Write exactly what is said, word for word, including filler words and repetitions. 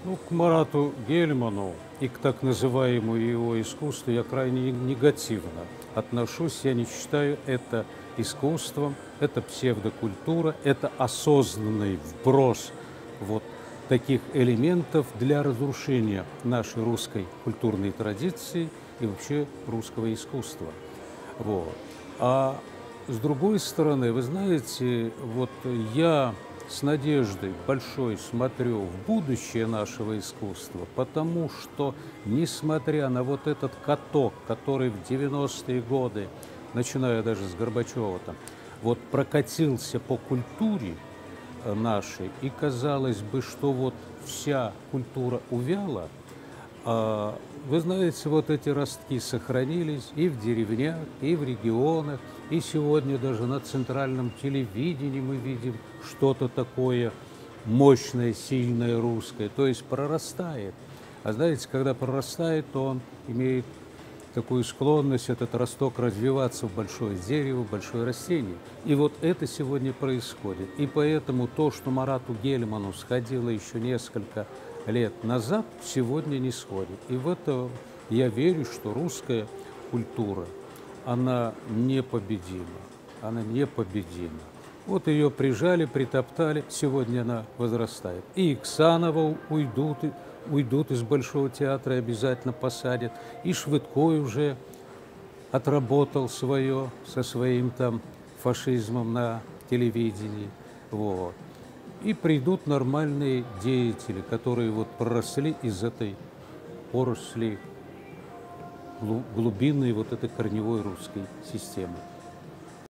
Ну, к Марату Гельману и к так называемому его искусству я крайне негативно отношусь. Я не считаю это искусством, это псевдокультура, это осознанный вброс вот таких элементов для разрушения нашей русской культурной традиции и вообще русского искусства. Вот. А с другой стороны, вы знаете, вот я с надеждой большой смотрю в будущее нашего искусства, потому что, несмотря на вот этот каток, который в девяностые годы, начиная даже с Горбачева, там, вот прокатился по культуре э, нашей, и казалось бы, что вот вся культура увяла, а, вы знаете, вот эти ростки сохранились и в деревнях, и в регионах, и сегодня даже на центральном телевидении мы видим что-то такое мощное, сильное русское, то есть прорастает. А знаете, когда прорастает, то он имеет такую склонность, этот росток, развиваться в большое дерево, в большое растение. И вот это сегодня происходит. И поэтому то, что Марату Гельману сходило еще несколько лет назад, сегодня не сходит. И в это я верю, что русская культура, она непобедима. Она непобедима. Вот ее прижали, притоптали, сегодня она возрастает. И Иксанова уйдут, уйдут из Большого театра и обязательно посадят. И Швыдкой уже отработал свое со своим там фашизмом на телевидении. Вот. И придут нормальные деятели, которые вот проросли из этой поросли глубинной вот этой корневой русской системы.